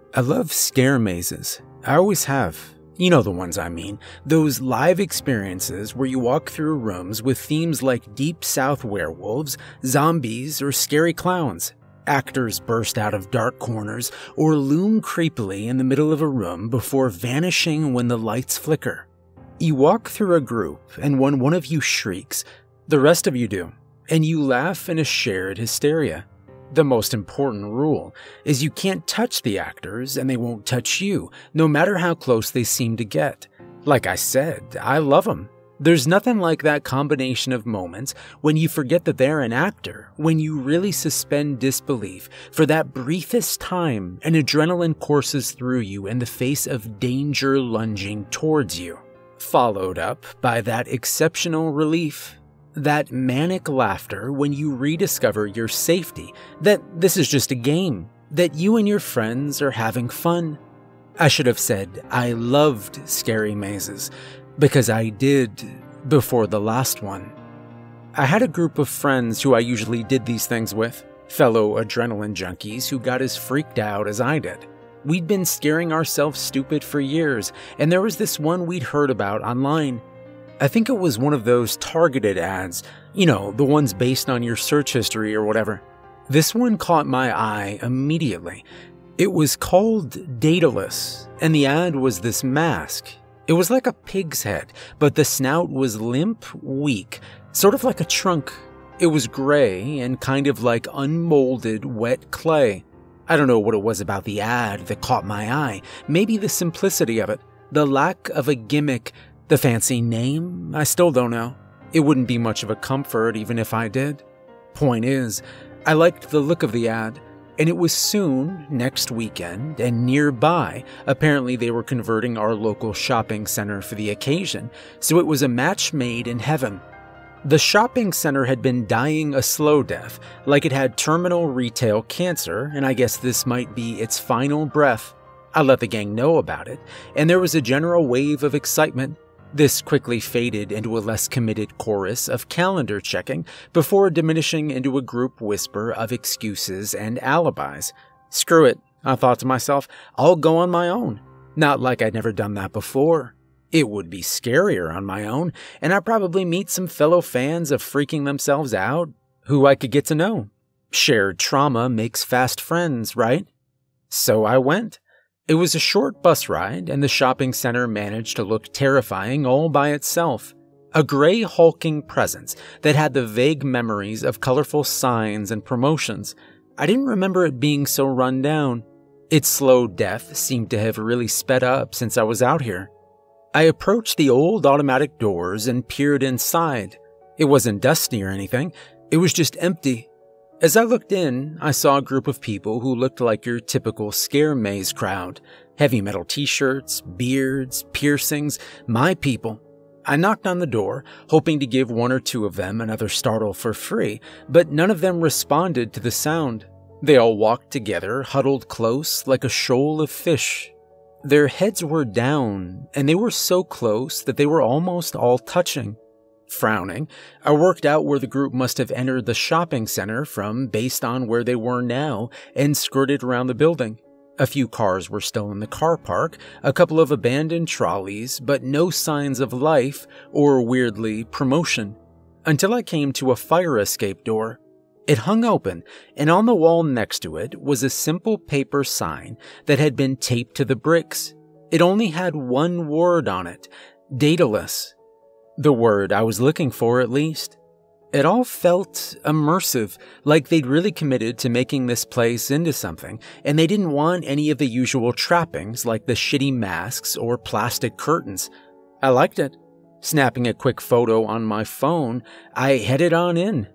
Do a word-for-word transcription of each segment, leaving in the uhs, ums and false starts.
I love scare mazes. I always have. You know the ones I mean. Those live experiences where you walk through rooms with themes like Deep South werewolves, zombies, or scary clowns. Actors burst out of dark corners or loom creepily in the middle of a room before vanishing when the lights flicker. You walk through a group, and when one of you shrieks, the rest of you do, and you laugh in a shared hysteria. The most important rule is you can't touch the actors and they won't touch you, no matter how close they seem to get. Like I said, I love them. There's nothing like that combination of moments when you forget that they're an actor, when you really suspend disbelief for that briefest time and adrenaline courses through you in the face of danger lunging towards you. Followed up by that exceptional relief. That manic laughter when you rediscover your safety, that this is just a game, that you and your friends are having fun. I should have said I loved scary mazes, because I did before the last one. I had a group of friends who I usually did these things with, fellow adrenaline junkies who got as freaked out as I did. We'd been scaring ourselves stupid for years, and there was this one we'd heard about online. I think it was one of those targeted ads, you know, the ones based on your search history or whatever. This one caught my eye immediately. It was called Daedalus, and the ad was this mask. It was like a pig's head, but the snout was limp, weak, sort of like a trunk. It was gray and kind of like unmolded wet clay. I don't know what it was about the ad that caught my eye. Maybe the simplicity of it, the lack of a gimmick. The fancy name? I still don't know. It wouldn't be much of a comfort even if I did. Point is, I liked the look of the ad, and it was soon, next weekend, and nearby. Apparently they were converting our local shopping center for the occasion, so it was a match made in heaven. The shopping center had been dying a slow death, like it had terminal retail cancer, and I guess this might be its final breath. I let the gang know about it, and there was a general wave of excitement. This quickly faded into a less committed chorus of calendar checking before diminishing into a group whisper of excuses and alibis. Screw it, I thought to myself, I'll go on my own. Not like I'd never done that before. It would be scarier on my own, and I'd probably meet some fellow fans of freaking themselves out who I could get to know. Shared trauma makes fast friends, right? So I went. It was a short bus ride, and the shopping center managed to look terrifying all by itself. A gray hulking presence that had the vague memories of colorful signs and promotions. I didn't remember it being so run down. Its slow death seemed to have really sped up since I was out here. I approached the old automatic doors and peered inside. It wasn't dusty or anything, it was just empty. As I looked in, I saw a group of people who looked like your typical scare maze crowd. Heavy metal t-shirts, beards, piercings, my people. I knocked on the door, hoping to give one or two of them another startle for free, but none of them responded to the sound. They all walked together, huddled close like a shoal of fish. Their heads were down, and they were so close that they were almost all touching. Frowning, I worked out where the group must have entered the shopping center from based on where they were now and skirted around the building. A few cars were still in the car park, a couple of abandoned trolleys, but no signs of life or, weirdly, promotion. Until I came to a fire escape door. It hung open, and on the wall next to it was a simple paper sign that had been taped to the bricks. It only had one word on it, Daedalus. The word I was looking for, at least. It all felt immersive, like they'd really committed to making this place into something, and they didn't want any of the usual trappings like the shitty masks or plastic curtains. I liked it. Snapping a quick photo on my phone, I headed on in.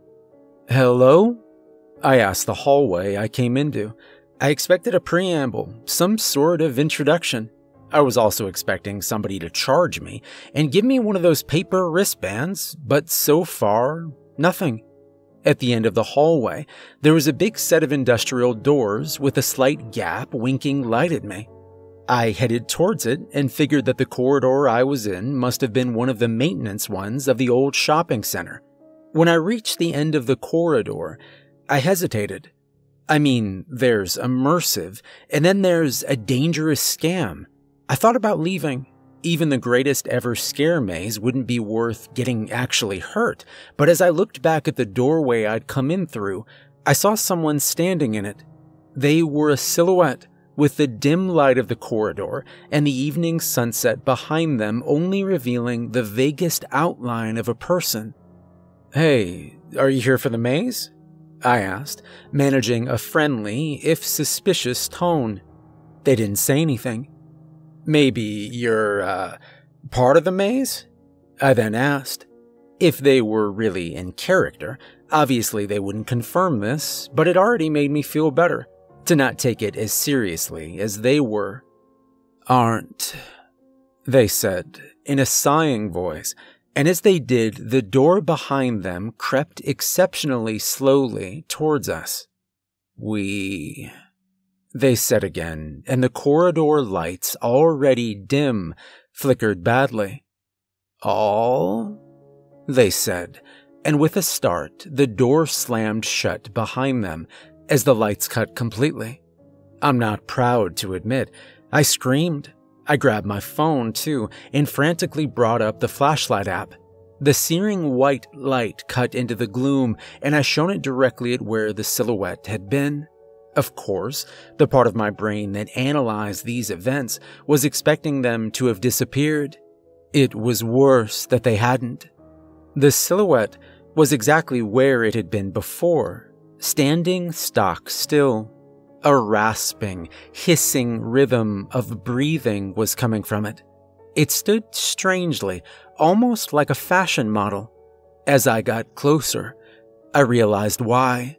Hello? I asked the hallway I came into. I expected a preamble, some sort of introduction. I was also expecting somebody to charge me and give me one of those paper wristbands, but so far, nothing. At the end of the hallway, there was a big set of industrial doors with a slight gap winking light at me. I headed towards it and figured that the corridor I was in must have been one of the maintenance ones of the old shopping center. When I reached the end of the corridor, I hesitated. I mean, there's immersive, and then there's a dangerous scam. I thought about leaving. Even the greatest ever scare maze wouldn't be worth getting actually hurt, but as I looked back at the doorway I'd come in through, I saw someone standing in it. They were a silhouette, with the dim light of the corridor and the evening sunset behind them only revealing the vaguest outline of a person. "Hey, are you here for the maze?" I asked, managing a friendly, if suspicious tone. They didn't say anything. "Maybe you're, uh, part of the maze?" I then asked. If they were really in character, obviously they wouldn't confirm this, but it already made me feel better to not take it as seriously as they were. "Aren't," they said, in a sighing voice, and as they did, the door behind them crept exceptionally slowly towards us. "We," they said again, and the corridor lights, already dim, flickered badly. "All?" they said, and with a start, the door slammed shut behind them as the lights cut completely. I'm not proud to admit, I screamed. I grabbed my phone, too, and frantically brought up the flashlight app. The searing white light cut into the gloom, and I shone it directly at where the silhouette had been. Of course, the part of my brain that analyzed these events was expecting them to have disappeared. It was worse that they hadn't. The silhouette was exactly where it had been before, standing stock still. A rasping, hissing rhythm of breathing was coming from it. It stood strangely, almost like a fashion model. As I got closer, I realized why.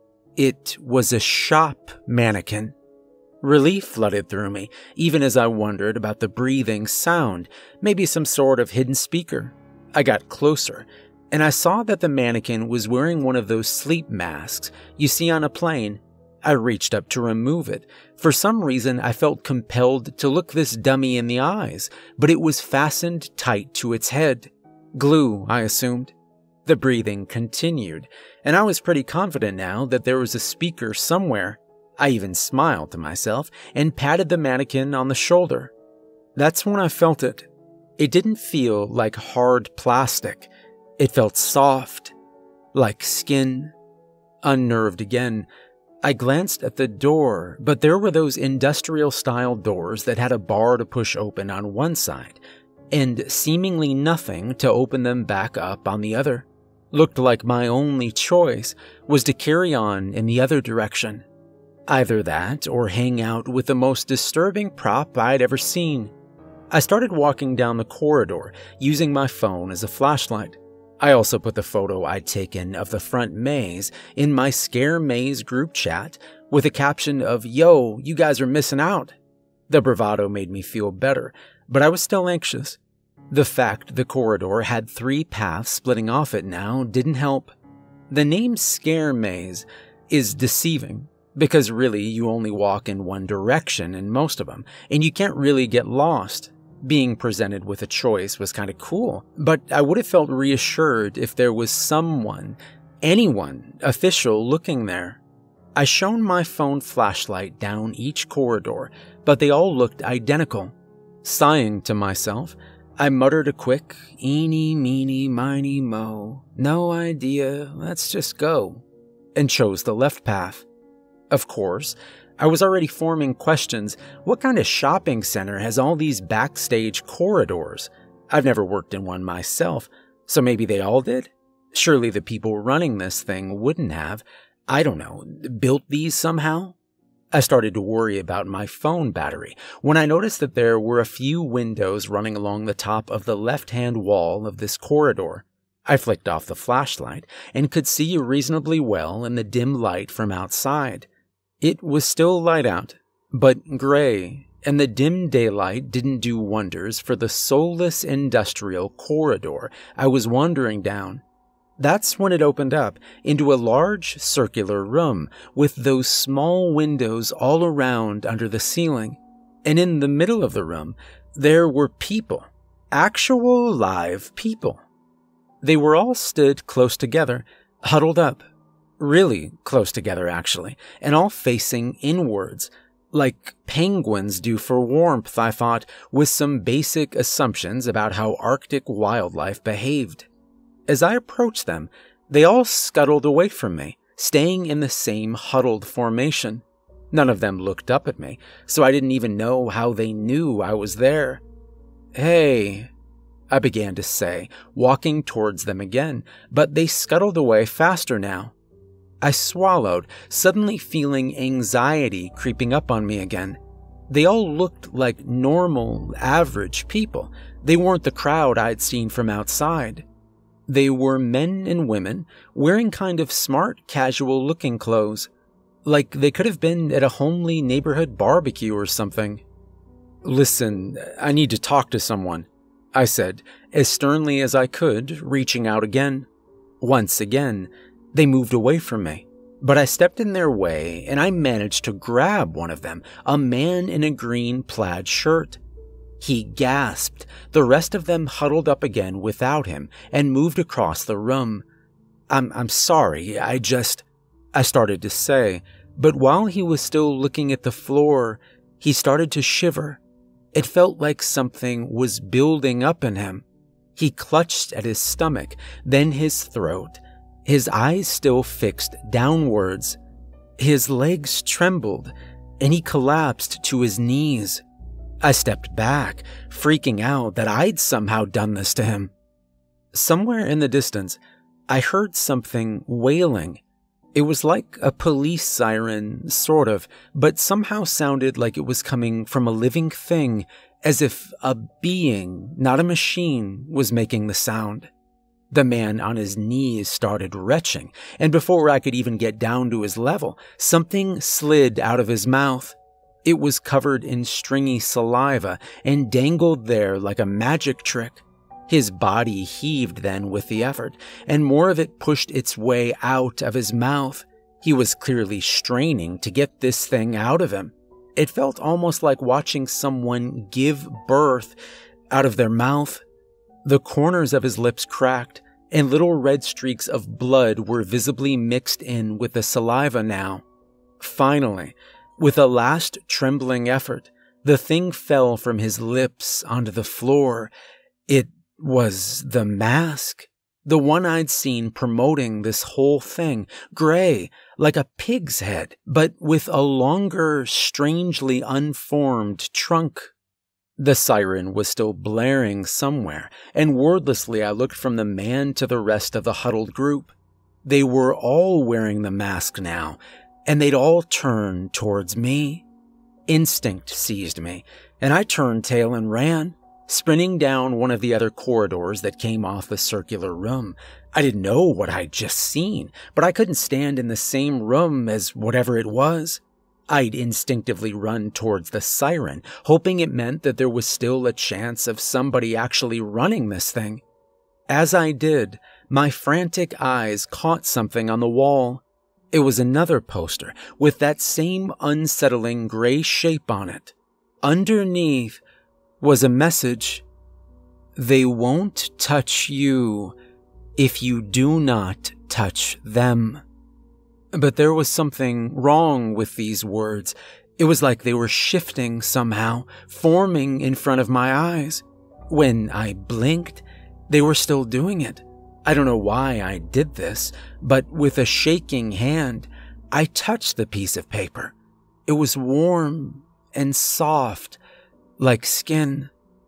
It was a shop mannequin. Relief flooded through me, even as I wondered about the breathing sound, maybe some sort of hidden speaker. I got closer, and I saw that the mannequin was wearing one of those sleep masks you see on a plane. I reached up to remove it. For some reason, I felt compelled to look this dummy in the eyes, but it was fastened tight to its head. Glue, I assumed. The breathing continued, and I was pretty confident now that there was a speaker somewhere. I even smiled to myself and patted the mannequin on the shoulder. That's when I felt it. It didn't feel like hard plastic. It felt soft, like skin. Unnerved again, I glanced at the door, but there were those industrial-style doors that had a bar to push open on one side, and seemingly nothing to open them back up on the other. Looked like my only choice was to carry on in the other direction. Either that or hang out with the most disturbing prop I'd ever seen. I started walking down the corridor, using my phone as a flashlight. I also put the photo I'd taken of the front maze in my Scare Maze group chat with a caption of, "Yo, you guys are missing out." The bravado made me feel better, but I was still anxious. The fact the corridor had three paths splitting off it now didn't help. The name Scare Maze is deceiving, because really you only walk in one direction in most of them, and you can't really get lost. Being presented with a choice was kind of cool, but I would have felt reassured if there was someone, anyone, official looking there. I shone my phone flashlight down each corridor, but they all looked identical. Sighing to myself, I muttered a quick, "Eeny, meeny, miny, mo, no idea, let's just go," and chose the left path. Of course, I was already forming questions. What kind of shopping center has all these backstage corridors? I've never worked in one myself, so maybe they all did? Surely the people running this thing wouldn't have, I don't know, built these somehow? I started to worry about my phone battery when I noticed that there were a few windows running along the top of the left-hand wall of this corridor. I flicked off the flashlight and could see reasonably well in the dim light from outside. It was still light out, but gray, and the dim daylight didn't do wonders for the soulless industrial corridor I was wandering down. That's when it opened up into a large circular room with those small windows all around under the ceiling. And in the middle of the room, there were people, actual live people. They were all stood close together, huddled up. Really close together, actually, and all facing inwards, like penguins do for warmth, I thought, with some basic assumptions about how Arctic wildlife behaved. As I approached them, they all scuttled away from me, staying in the same huddled formation. None of them looked up at me, so I didn't even know how they knew I was there. "Hey," I began to say, walking towards them again, but they scuttled away faster now. I swallowed, suddenly feeling anxiety creeping up on me again. They all looked like normal, average people. They weren't the crowd I'd seen from outside. They were men and women, wearing kind of smart, casual-looking clothes, like they could have been at a homely neighborhood barbecue or something. "Listen, I need to talk to someone," I said, as sternly as I could, reaching out again. Once again, they moved away from me, but I stepped in their way and I managed to grab one of them, a man in a green plaid shirt. He gasped. The rest of them huddled up again without him and moved across the room. I'm, I'm sorry, I just... I started to say, but while he was still looking at the floor, he started to shiver. It felt like something was building up in him. He clutched at his stomach, then his throat, his eyes still fixed downwards. His legs trembled, and he collapsed to his knees. I stepped back, freaking out that I'd somehow done this to him. Somewhere in the distance, I heard something wailing. It was like a police siren, sort of, but somehow sounded like it was coming from a living thing, as if a being, not a machine, was making the sound. The man on his knees started retching, and before I could even get down to his level, something slid out of his mouth. It was covered in stringy saliva and dangled there like a magic trick. His body heaved then with the effort, and more of it pushed its way out of his mouth. He was clearly straining to get this thing out of him. It felt almost like watching someone give birth out of their mouth. The corners of his lips cracked, and little red streaks of blood were visibly mixed in with the saliva now. Finally, with a last trembling effort, the thing fell from his lips onto the floor. It was the mask, the one I'd seen promoting this whole thing, gray, like a pig's head, but with a longer, strangely unformed trunk. The siren was still blaring somewhere, and wordlessly I looked from the man to the rest of the huddled group. They were all wearing the mask now, and they'd all turned towards me. Instinct seized me, and I turned tail and ran, sprinting down one of the other corridors that came off the circular room. I didn't know what I'd just seen, but I couldn't stand in the same room as whatever it was. I'd instinctively run towards the siren, hoping it meant that there was still a chance of somebody actually running this thing. As I did, my frantic eyes caught something on the wall. It was another poster with that same unsettling gray shape on it. Underneath was a message: "They won't touch you if you do not touch them." But there was something wrong with these words. It was like they were shifting somehow, forming in front of my eyes. When I blinked, they were still doing it. I don't know why I did this, but with a shaking hand, I touched the piece of paper. It was warm and soft, like skin.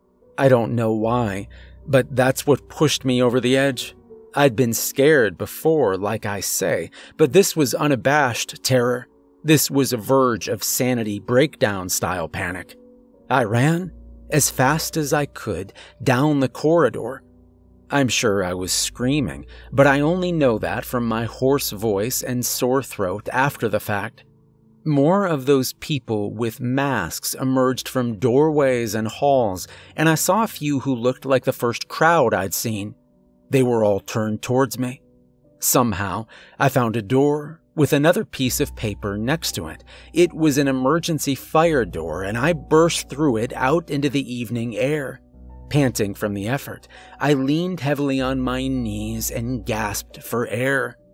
I don't know why, but that's what pushed me over the edge. I'd been scared before, like I say, but this was unabashed terror. This was a verge of sanity breakdown style panic. I ran as fast as I could down the corridor. I'm sure I was screaming, but I only know that from my hoarse voice and sore throat after the fact. More of those people with masks emerged from doorways and halls, and I saw a few who looked like the first crowd I'd seen. They were all turned towards me. Somehow, I found a door with another piece of paper next to it. It was an emergency fire door, and I burst through it out into the evening air. Panting from the effort, I leaned heavily on my knees and gasped for air.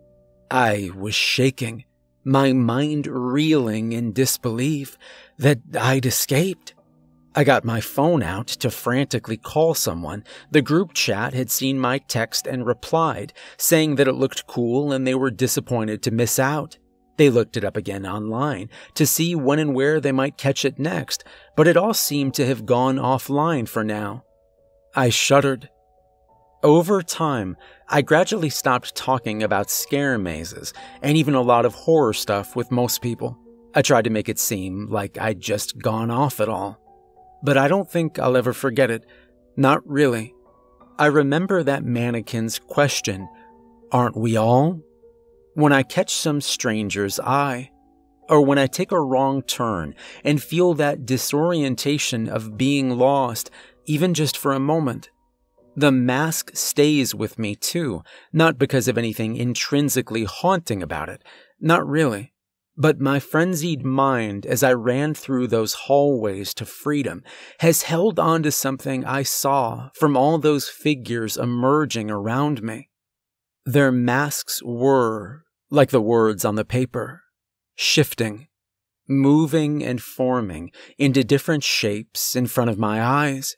I was shaking, my mind reeling in disbelief that I'd escaped. I got my phone out to frantically call someone. The group chat had seen my text and replied, saying that it looked cool and they were disappointed to miss out. They looked it up again online to see when and where they might catch it next, but it all seemed to have gone offline for now. I shuddered. Over time, I gradually stopped talking about scare mazes and even a lot of horror stuff with most people. I tried to make it seem like I'd just gone off it all. But I don't think I'll ever forget it. Not really. I remember that mannequin's question, "Aren't we all?" When I catch some stranger's eye, or when I take a wrong turn and feel that disorientation of being lost, even just for a moment. The mask stays with me too, not because of anything intrinsically haunting about it, not really. But my frenzied mind, as I ran through those hallways to freedom, has held on to something I saw from all those figures emerging around me. Their masks were, like the words on the paper, shifting, moving and forming into different shapes in front of my eyes.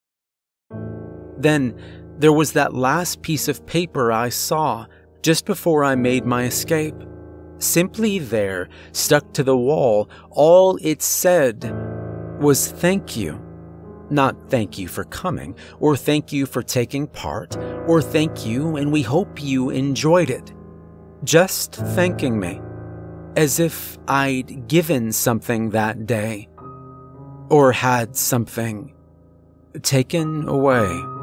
Then there was that last piece of paper I saw just before I made my escape. Simply there, stuck to the wall, all it said was thank you. Not thank you for coming, or thank you for taking part, or thank you and we hope you enjoyed it. Just thanking me, as if I'd given something that day, or had something taken away.